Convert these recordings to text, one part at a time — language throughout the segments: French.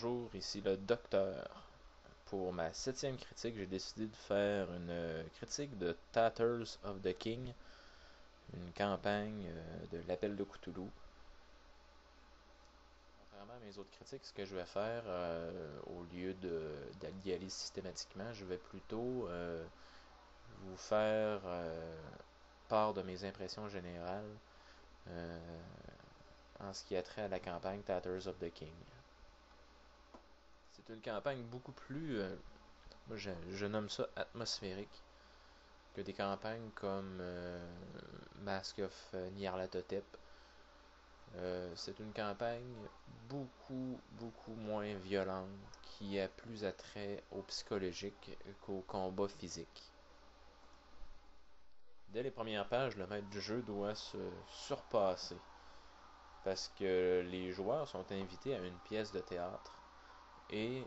Bonjour, ici le docteur. Pour ma 7e critique, j'ai décidé de faire une critique de Tatters of the King, une campagne de l'Appel de Cthulhu. Contrairement à mes autres critiques, ce que je vais faire, au lieu d'y aller systématiquement, je vais plutôt vous faire part de mes impressions générales euh, en ce qui a trait à la campagne Tatters of the King. C'est une campagne beaucoup plus moi, je nomme ça atmosphérique que des campagnes comme Mask of Nyarlathotep. C'est une campagne beaucoup moins violente qui a plus attrait au psychologique qu'au combat physique. Dès les premières pages, le maître du jeu doit se surpasser parce que les joueurs sont invités à une pièce de théâtre et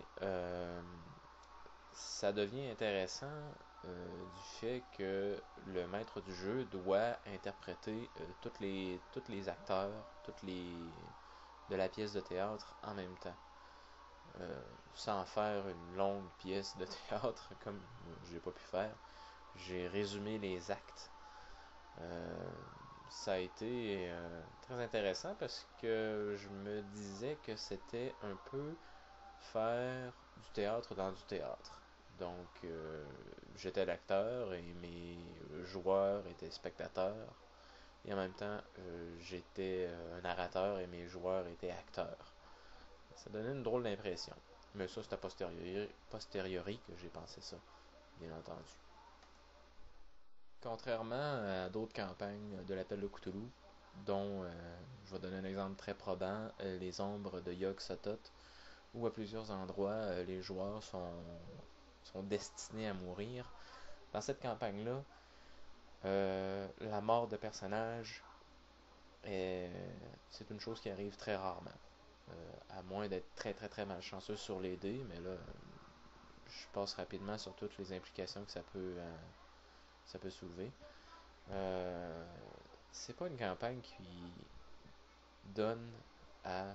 ça devient intéressant du fait que le maître du jeu doit interpréter tous les acteurs, de la pièce de théâtre en même temps. Sans faire une longue pièce de théâtre comme j'ai pas pu faire. J'ai résumé les actes. Euh, Ça a été très intéressant parce que je me disais que c'était un peu faire du théâtre dans du théâtre. Donc, j'étais l'acteur et mes joueurs étaient spectateurs. Et en même temps, j'étais un narrateur et mes joueurs étaient acteurs. Ça donnait une drôle d'impression. Mais ça, c'est a posteriori que j'ai pensé ça, bien entendu. Contrairement à d'autres campagnes de l'Appel de Cthulhu, dont je vais donner un exemple très probant, les ombres de Yog-Sothoth, où à plusieurs endroits les joueurs sont destinés à mourir. Dans cette campagne-là, la mort de personnages c'est une chose qui arrive très rarement. À moins d'être très malchanceux sur les dés, mais là, je passe rapidement sur toutes les implications que ça peut soulever. Euh, c'est pas une campagne qui donne à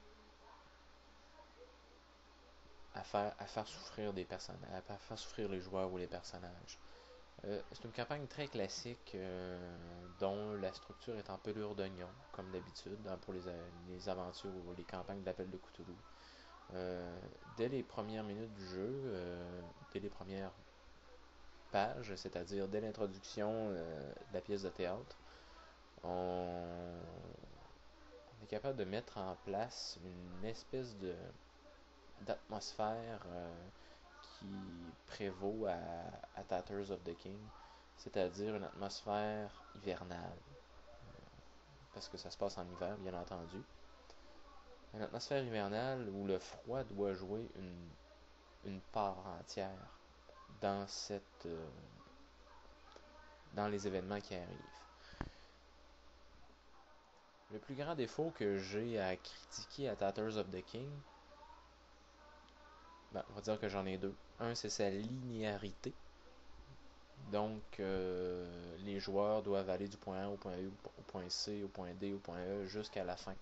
à faire souffrir des personnages, à faire souffrir les joueurs ou les personnages. C'est une campagne très classique dont la structure est en pelure d'oignon, comme d'habitude, pour les aventures ou les campagnes d'appel de Cthulhu. Dès les premières minutes du jeu, dès les premières pages, c'est-à-dire dès l'introduction de la pièce de théâtre, on est capable de mettre en place une espèce de d'atmosphère qui prévaut à Tatters of the King, c'est-à-dire une atmosphère hivernale, parce que ça se passe en hiver, bien entendu. Une atmosphère hivernale où le froid doit jouer une part entière dans dans les événements qui arrivent. Le plus grand défaut que j'ai à critiquer à Tatters of the King, ben, on va dire que j'en ai deux. Un, c'est sa linéarité. Donc, les joueurs doivent aller du point A au point B, au point C, au point D, au point E, jusqu'à la fin.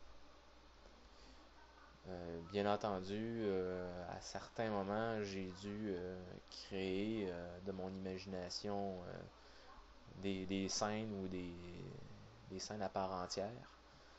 Bien entendu, à certains moments, j'ai dû créer de mon imagination des scènes ou des scènes à part entière.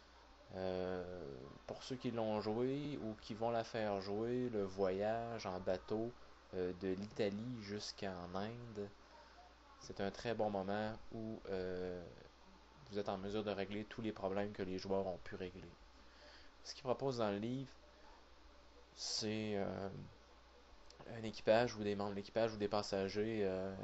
Pour ceux qui l'ont joué ou qui vont la faire jouer, le voyage en bateau de l'Italie jusqu'en Inde, c'est un très bon moment où vous êtes en mesure de régler tous les problèmes que les joueurs ont pu régler. Ce qu'ils proposent dans le livre, c'est un équipage ou des membres de l'équipage ou des passagers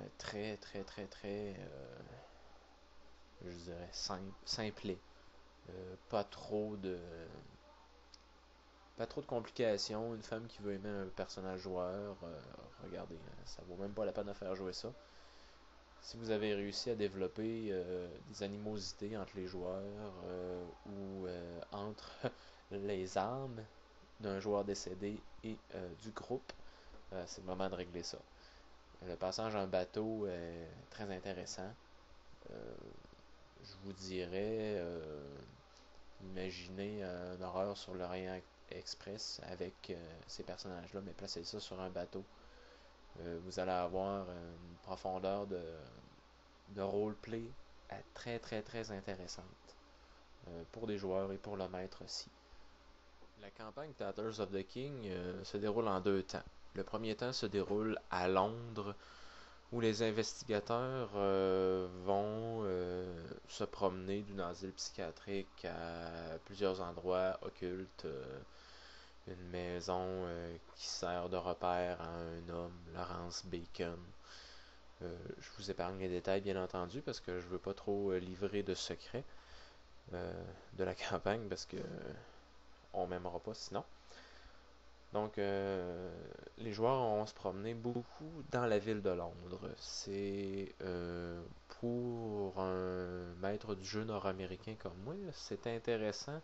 je dirais simplé. Pas trop de complications. Une femme qui veut aimer un personnage joueur, regardez, ça vaut même pas la peine de faire jouer ça. Si vous avez réussi à développer des animosités entre les joueurs ou entre les âmes d'un joueur décédé et du groupe, c'est le moment de régler ça. Le passage en bateau est très intéressant. Euh, je vous dirais, imaginez une horreur sur l'Orient express avec ces personnages-là, mais placez ça sur un bateau. Vous allez avoir une profondeur de roleplay très très très intéressante pour les joueurs et pour le maître aussi. La campagne Tatters of the King se déroule en 2 temps. Le premier temps se déroule à Londres, où les investigateurs vont se promener d'une asile psychiatrique à plusieurs endroits occultes. Une maison qui sert de repère à un homme, Lawrence Bacon. Je vous épargne les détails, bien entendu, parce que je veux pas trop livrer de secrets de la campagne, parce que on m'aimera pas sinon. Donc, les joueurs vont se promener beaucoup dans la ville de Londres. C'est pour un maître du jeu nord-américain comme moi, c'est intéressant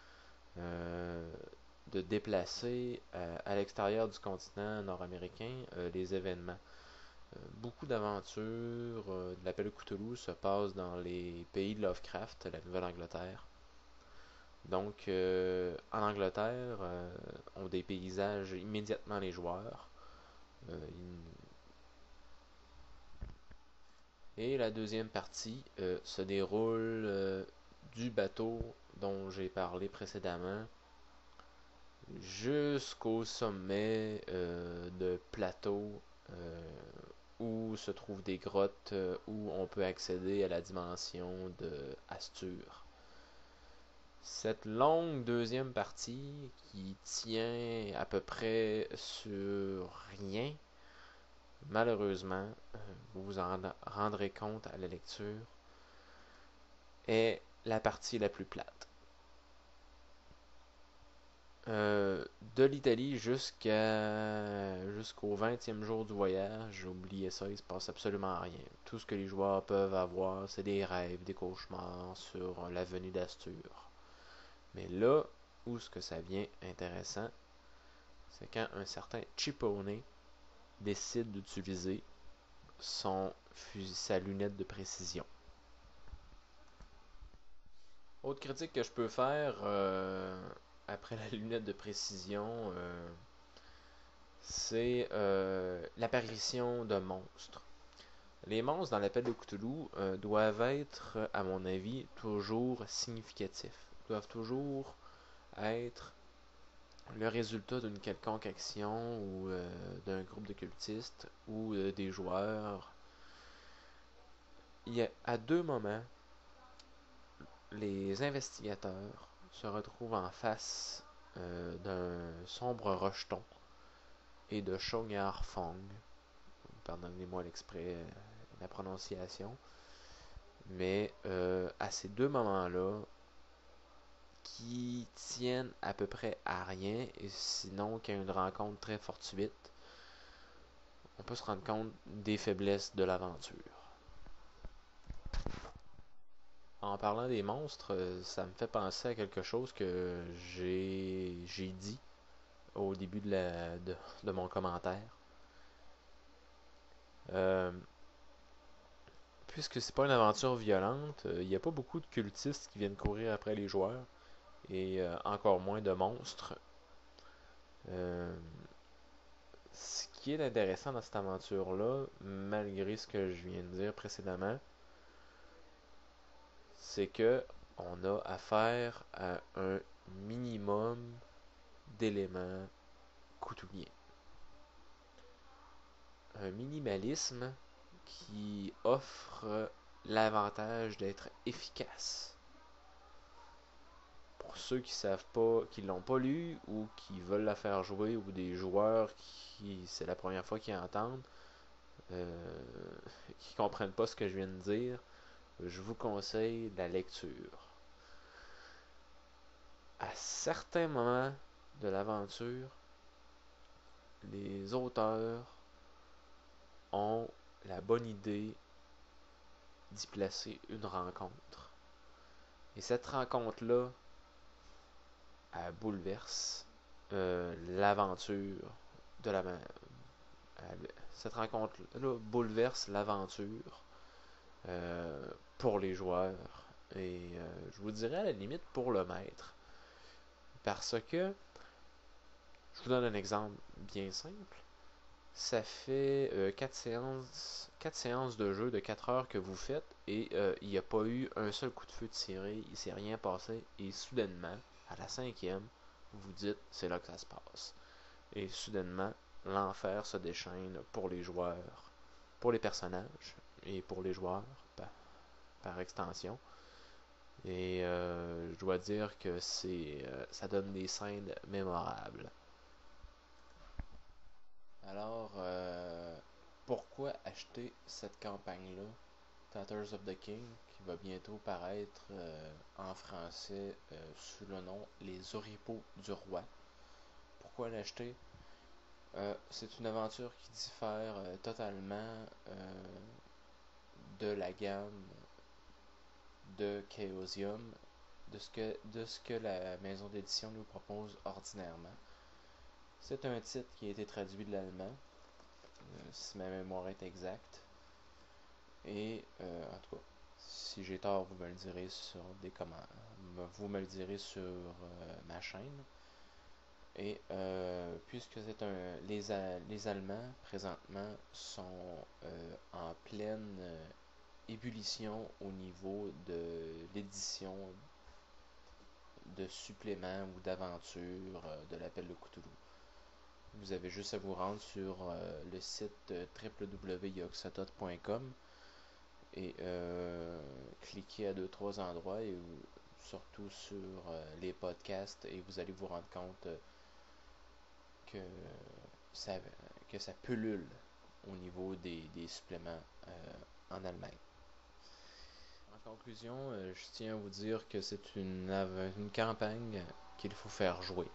de déplacer à l'extérieur du continent nord-américain les événements. Beaucoup d'aventures de l'appel Cthulhu se passent dans les pays de Lovecraft, la Nouvelle-Angleterre. Donc, en Angleterre, ont des paysages immédiatement les joueurs. Et la deuxième partie se déroule du bateau dont j'ai parlé précédemment jusqu'au sommet de plateaux où se trouvent des grottes où on peut accéder à la dimension de Astur. Cette longue deuxième partie qui tient à peu près sur rien, malheureusement, vous vous en rendrez compte à la lecture, est la partie la plus plate. De l'Italie jusqu'au 20e jour du voyage, j'ai oublié ça, il se passe absolument rien. Tout ce que les joueurs peuvent avoir, c'est des rêves, des cauchemars sur l'avenue d'Astur. Mais là où ce que ça devient intéressant, c'est quand un certain Cippone décide d'utiliser sa lunette de précision. Autre critique que je peux faire après la lunette de précision, c'est l'apparition de monstres. Les monstres dans l'appel de Cthulhu doivent être, à mon avis, toujours significatifs. Doivent toujours être le résultat d'une quelconque action ou d'un groupe de cultistes ou des joueurs. Il y a à 2 moments, les investigateurs se retrouvent en face d'un sombre rejeton et de Chongyar Fong. Pardonnez-moi la prononciation. Mais à ces 2 moments-là, qui tiennent à peu près à rien, et sinon qu'à une rencontre très fortuite, on peut se rendre compte des faiblesses de l'aventure. En parlant des monstres, ça me fait penser à quelque chose que j'ai dit au début de mon commentaire. Puisque c'est pas une aventure violente, il n'y a pas beaucoup de cultistes qui viennent courir après les joueurs, et encore moins de monstres. Ce qui est intéressant dans cette aventure-là, malgré ce que je viens de dire précédemment, c'est que on a affaire à un minimum d'éléments coutumiers. Un minimalisme qui offre l'avantage d'être efficace. Pour ceux qui savent pas, qui l'ont pas lu ou qui veulent la faire jouer, ou des joueurs qui c'est la première fois qu'ils entendent, qui comprennent pas ce que je viens de dire, je vous conseille la lecture. À certains moments de l'aventure, les auteurs ont la bonne idée d'y placer une rencontre. Et cette rencontre-là, elle bouleverse l'aventure de la cette rencontre-là bouleverse l'aventure pour les joueurs et je vous dirais à la limite pour le maître, parce que Je vous donne un exemple bien simple. Ça fait 4 séances de jeu de 4 heures que vous faites et il n'y a pas eu un seul coup de feu tiré, il s'est rien passé et soudainement, à la 5e, vous vous dites c'est là que ça se passe. Et soudainement, l'enfer se déchaîne pour les joueurs, pour les personnages et pour les joueurs par extension. Et je dois dire que ça donne des scènes mémorables. Alors, pourquoi acheter cette campagne-là, Tatters of the King, qui va bientôt paraître en français sous le nom Les Oripeaux du Roi? Pourquoi l'acheter? C'est une aventure qui diffère totalement de la gamme de Chaosium, de ce que la maison d'édition nous propose ordinairement. C'est un titre qui a été traduit de l'allemand, si ma mémoire est exacte. Et en tout cas, si j'ai tort, vous me le direz sur des commentaires. Vous me le direz sur ma chaîne. Et puisque c'est les Allemands présentement sont en pleine ébullition au niveau de l'édition de suppléments ou d'aventures de l'appel de Cthulhu. Vous avez juste à vous rendre sur le site www.yoxotot.com et cliquer à 2-3 endroits et surtout sur les podcasts et vous allez vous rendre compte que ça, que ça pullule au niveau des suppléments en Allemagne. En conclusion, je tiens à vous dire que c'est une campagne qu'il faut faire jouer.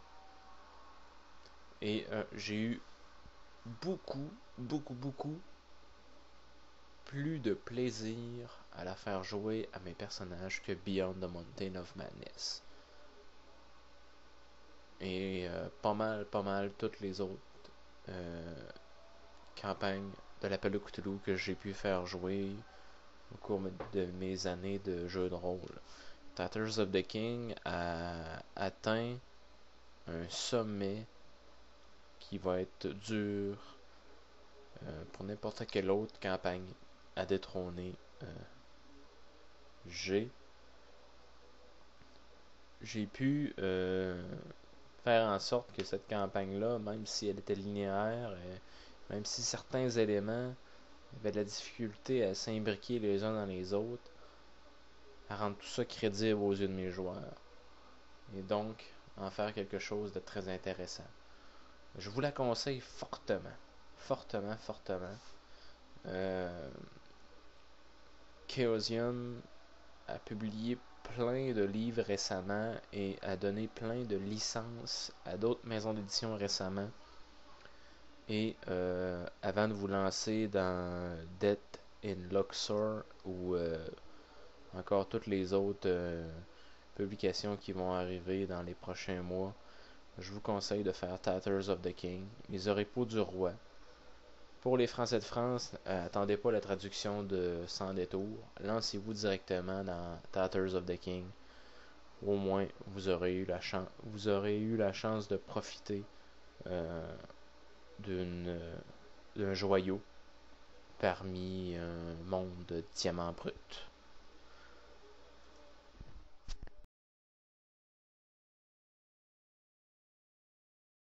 Et j'ai eu beaucoup plus de plaisir à la faire jouer à mes personnages que Beyond the Mountain of Madness. Et pas mal toutes les autres campagnes de l'appel de Cthulhu que j'ai pu faire jouer au cours de mes années de jeu de rôle. Tatters of the King a atteint un sommet qui va être dur pour n'importe quelle autre campagne à détrôner. J'ai pu faire en sorte que cette campagne-là, même si elle était linéaire, même si certains éléments avaient de la difficulté à s'imbriquer les uns dans les autres, à rendre tout ça crédible aux yeux de mes joueurs. Et donc, en faire quelque chose de très intéressant. Je vous la conseille fortement. Fortement. Chaosium a publié plein de livres récemment et a donné plein de licences à d'autres maisons d'édition récemment. Et avant de vous lancer dans Death in Luxor ou encore toutes les autres publications qui vont arriver dans les prochains mois, je vous conseille de faire Tatters of the King, Les Oripeaux du Roi. Pour les Français de France, attendez pas la traduction de Sans détour. Lancez-vous directement dans Tatters of the King. Au moins, vous aurez eu la chance de profiter d'un joyau parmi un monde de diamants bruts.